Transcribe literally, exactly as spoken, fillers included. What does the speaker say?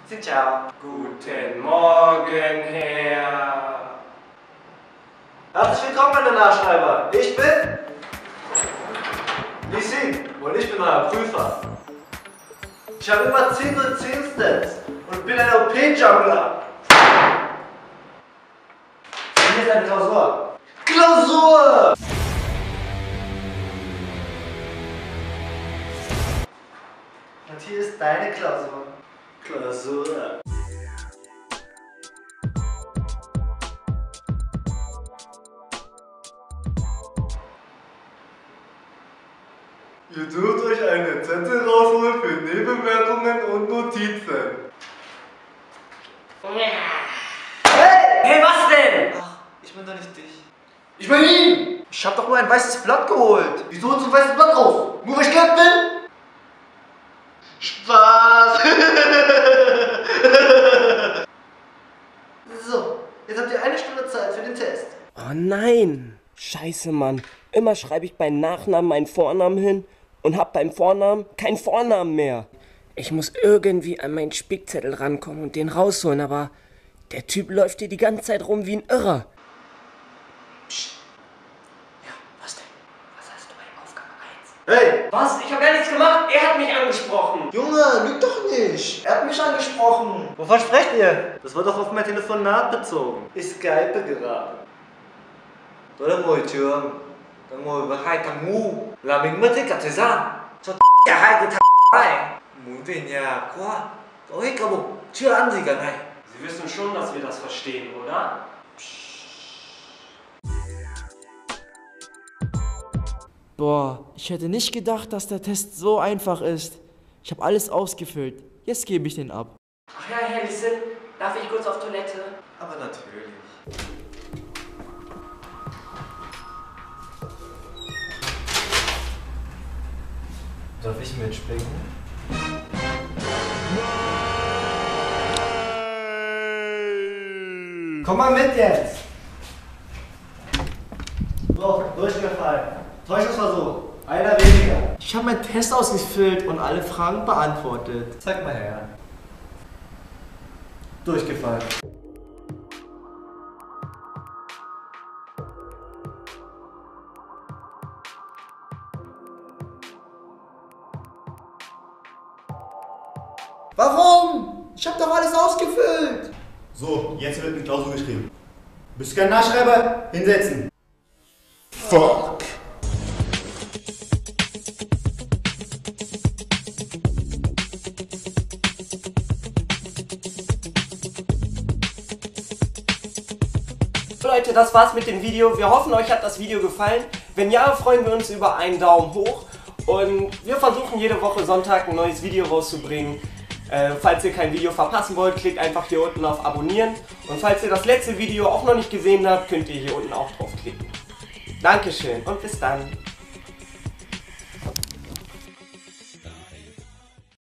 Ciao. Guten Morgen, Herr. Herzlich willkommen, meine Nachschreiber. Ich bin Lissi und ich bin euer Prüfer. Ich habe immer zehn und zehn Stats und bin ein O P-Jungler. Hier ist eine Klausur. Klausur! Und hier ist deine Klausur. Klausur. Ihr dürft euch einen Zettel rausholen für Nebenwirkungen und Notizen. Hey! Hey, was denn? Ach, ich bin doch nicht dich. Ich bin ihn! Ich hab doch nur ein weißes Blatt geholt. Wieso holst du ein weißes Blatt raus? Nur weil ich Geld will? Spaß! So, jetzt habt ihr eine Stunde Zeit für den Test. Oh nein! Scheiße, Mann. Immer schreibe ich beim Nachnamen meinen Vornamen hin und hab beim Vornamen keinen Vornamen mehr. Ich muss irgendwie an meinen Spickzettel rankommen und den rausholen, aber der Typ läuft hier die ganze Zeit rum wie ein Irrer. Psst. Ja, was denn? Was hast du bei Aufgabe eins? Hey! Was? Ich hab gar nichts gemacht. Er hat mich angesprochen. Junge, lüg doch nicht! Er hat mich angesprochen! Wovon sprecht ihr? Das war doch auf mein Telefonat bezogen. Ich skype gerade. Tôi đang ngồi trường, tôi ngồi với hai thằng ngu, là mình mất hết cả thời gian cho cả hai cái thằng này. Muốn về nhà quá, có hết cả bụng, chưa ăn gì cả ngày. Sie wissen schon, dass wir das verstehen, oder? Boah, ich hätte nicht gedacht, dass der Test so einfach ist. Ich habe alles ausgefüllt. Jetzt gebe ich den ab. Ach ja, Herr Lissen, darf ich kurz auf Toilette? Aber natürlich. Darf ich mitspringen? Komm mal mit jetzt! So, durchgefallen. Täuschungsversuch. Einer weniger. Ich habe meinen Test ausgefüllt und alle Fragen beantwortet. Zeig mal her. Durchgefallen. Warum? Ich habe doch alles ausgefüllt. So, jetzt wird eine Klausur geschrieben. Bist du kein Nachschreiber? Hinsetzen. Fuck. Leute, das war's mit dem Video. Wir hoffen, euch hat das Video gefallen. Wenn ja, freuen wir uns über einen Daumen hoch. Und wir versuchen jede Woche Sonntag ein neues Video rauszubringen. Äh, falls ihr kein Video verpassen wollt, klickt einfach hier unten auf Abonnieren. Und falls ihr das letzte Video auch noch nicht gesehen habt, könnt ihr hier unten auch drauf klicken. Dankeschön und bis dann.